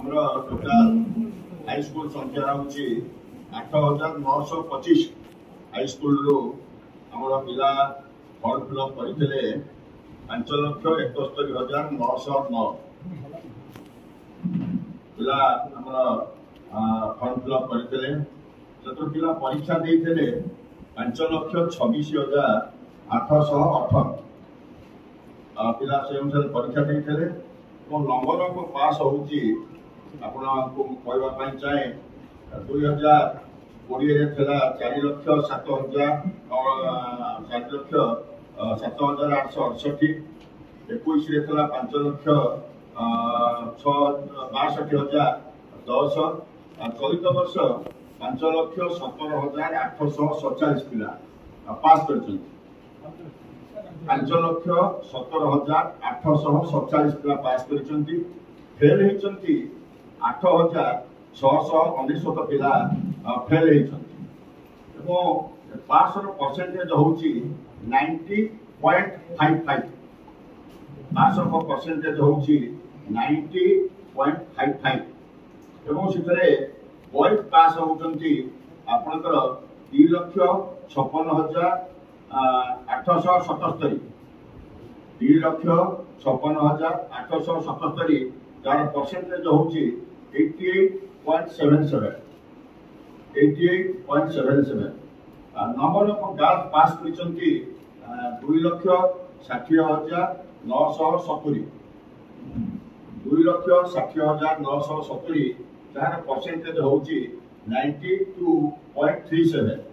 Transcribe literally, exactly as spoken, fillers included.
total high school संख्या हूँ आठ हजार नौश पचिश हाईस्कूल रु आम पिला फर्म फिलअप करते पांच लक्ष एकस्तरी हजार नौश नौ पिला फर्म फिलअप करते पिला परीक्षा देते पांच लक्ष छब्बीस हजार आठश अठर पिला से अनुसार परीक्षा देते नंबर को पास होती आपको कहवाई चाहे दुई हजार कोड़े चार लक्ष सात हजार चार लक्ष सात हजार आठश अड़सठ एक पांच लक्ष बासठ हजार दस चलित वर्ष पांच लक्ष सतर हजार आठश सचाश पिला पास कर पांच लक्ष सतर हजार आठश सचाश पिला पास कर फेल होती आठ हजार छःश अनेशत पिला फेल होती पास परसेंटेज हूँ ninety point five five pass percentage हूँ नाइंटी पॉइंट फाइव फाइव से बॉयज पास होती आपणकर दि लक्ष छप्पन हजार आठश सतस्तरी दि लक्ष छप्पन हजार आठश सतस्तरी तार परसेंटेज हूँ eighty eight point seven seven eighty eight point seven seven number of girls pass करछंती दुई लक्ष षाठी हजार नौश सतुरी दुई लक्ष षाठी हजार नौश सतुरी तार परसेंटेज हूँ ninety two point three seven